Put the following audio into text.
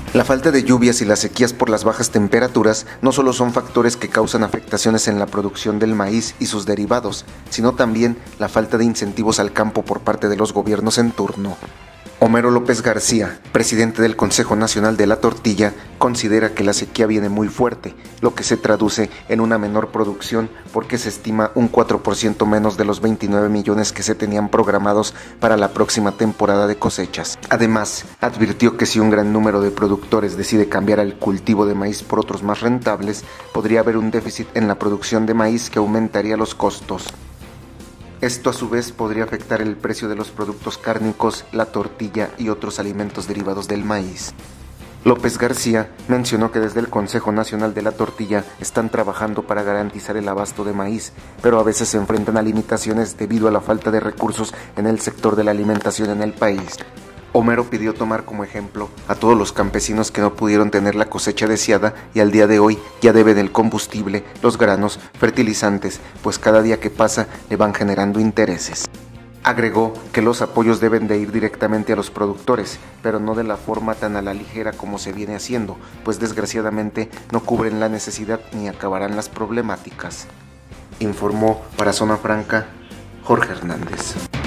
La falta de lluvias y las sequías por las bajas temperaturas no solo son factores que causan afectaciones en la producción del maíz y sus derivados, sino también la falta de incentivos al campo por parte de los gobiernos en turno. Homero López García, presidente del Consejo Nacional de la Tortilla, considera que la sequía viene muy fuerte, lo que se traduce en una menor producción porque se estima un 4% menos de los 29 millones que se tenían programados para la próxima temporada de cosechas. Además, advirtió que si un gran número de productores decide cambiar el cultivo de maíz por otros más rentables, podría haber un déficit en la producción de maíz que aumentaría los costos. Esto a su vez podría afectar el precio de los productos cárnicos, la tortilla y otros alimentos derivados del maíz. López García mencionó que desde el Consejo Nacional de la Tortilla están trabajando para garantizar el abasto de maíz, pero a veces se enfrentan a limitaciones debido a la falta de recursos en el sector de la alimentación en el país. Homero pidió tomar como ejemplo a todos los campesinos que no pudieron tener la cosecha deseada y al día de hoy ya deben el combustible, los granos, fertilizantes, pues cada día que pasa le van generando intereses. Agregó que los apoyos deben de ir directamente a los productores, pero no de la forma tan a la ligera como se viene haciendo, pues desgraciadamente no cubren la necesidad ni acabarán las problemáticas. Informó para Zona Franca Jorge Hernández.